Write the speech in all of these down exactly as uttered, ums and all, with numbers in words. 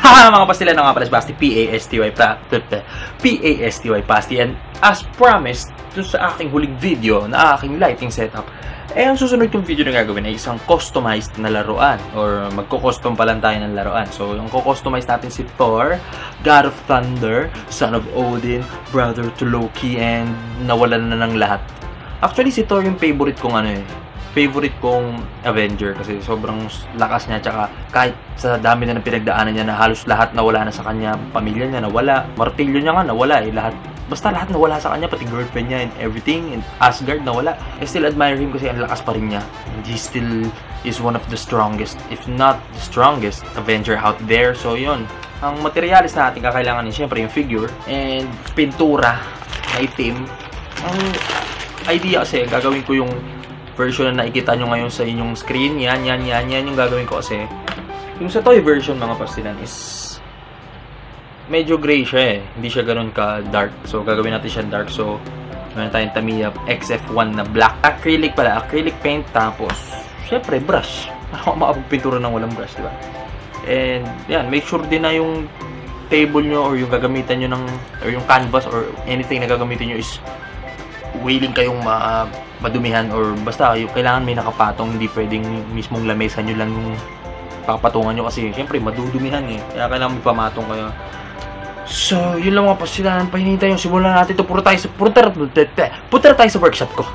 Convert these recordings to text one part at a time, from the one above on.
Haha, mga pastilan na nga pala si Basti, P A S T Y pa, P A S T Y Pasti, and as promised, dun sa aking huling video na aking lighting setup, eh ang susunod yung video na gagawin ay isang customized na laruan, or magko-custom pa lang tayo ng laruan. So, yung ko-customize natin si Thor, God of Thunder, Son of Odin, Brother to Loki, and nawalan na ng lahat. Actually, si Thor yung favorite kong ano eh, favorite kong Avenger kasi sobrang lakas niya, tsaka kahit sa dami na ng pinagdaanan niya na halos lahat nawala na sa kanya, pamilya niya nawala, martilyo niya nga nawala eh, lahat, basta lahat nawala sa kanya, pati girlfriend niya and everything, and Asgard nawala. I still admire him kasi ang lakas pa rin niya, and he still is one of the strongest, if not the strongest Avenger out there. So yun, ang materialis na ating kakailanganin, syempre yung figure and pintura na itim. Ang idea kasi, gagawin ko yung version na nakikita nyo ngayon sa inyong screen. Yan, yan, yan, yan yung gagawin ko kasi. Yung sa toy version, mga pastilan, is medyo gray siya eh. Hindi siya ganun ka dark. So, gagawin natin siya dark. So, meron tayong Tamiya X F one na black. Acrylic pala. Acrylic paint. Tapos, syempre, brush. Ako makapagpintura ng walang brush, diba? And, yan. Make sure din na yung table nyo or yung gagamitan nyo ng, or yung canvas or anything na gagamitin nyo is willing kayong ma madumihan, or basta yung kailangan may nakapatong, hindi pwedeng mismong lamesa nyo lang yung papatungan nyo kasi syempre madudumihan eh, kaya kailangan may pamatong kayo. So yun lang mga pasilanan, pahinintay yung simulan natin ito. Puro tayo sa puro tayo, puro tayo sa workshop ko.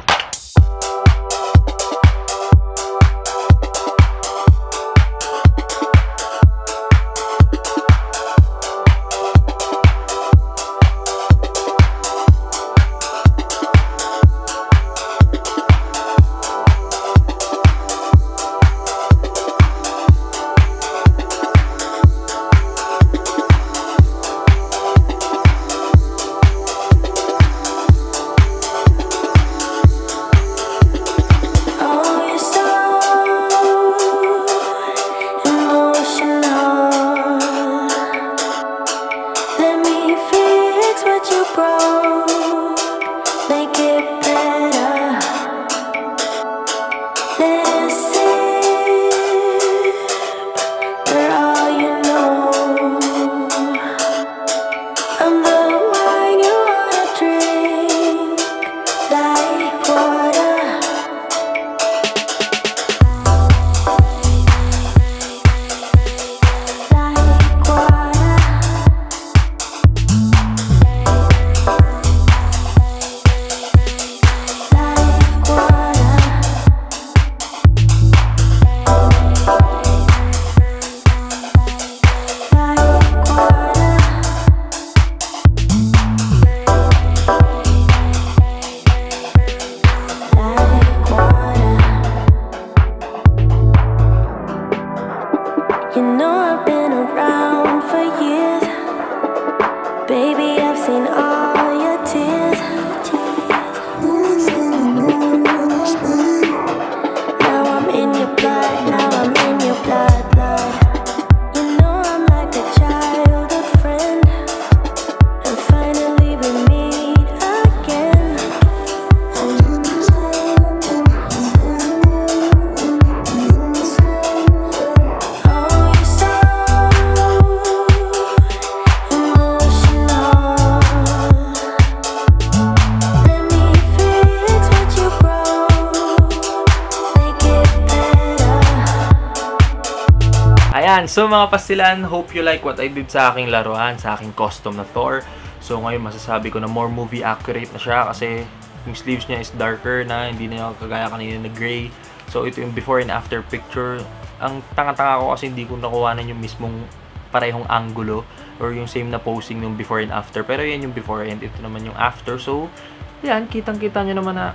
Ayan, so mga pastilan, hope you like what I did sa aking laruan, sa aking custom na Thor. So ngayon masasabi ko na more movie accurate na siya kasi yung sleeves niya is darker na, hindi na kagaya kanina na gray. So ito yung before and after picture. Ang tanga-tanga ko kasi hindi ko nakuhanan yung mismong parehong angulo or yung same na posing ng before and after. Pero yan yung before and ito naman yung after. So yan, kitang-kita nyo naman na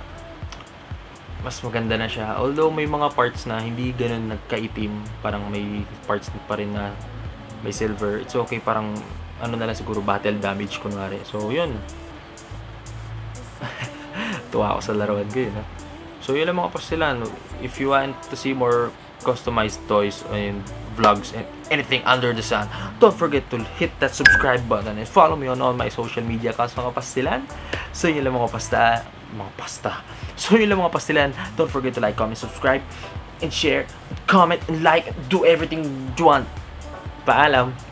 mas maganda na siya. Although may mga parts na hindi ganun nagkaitim, parang may parts pa rin na may silver. It's okay, parang ano na lang siguro, battle damage kunwari. So yun. Tuwa ako sa laruan ko yun, ha? So yun lang mga pastilan. If you want to see more customized toys and vlogs and anything under the sun, don't forget to hit that subscribe button and follow me on all my social media accounts mga pastilan. So yun lang mga pasta, mga pasta. So yun lang mga pastilan. Don't forget to like, comment, subscribe, and share, comment, and like, do everything you want. Paalam!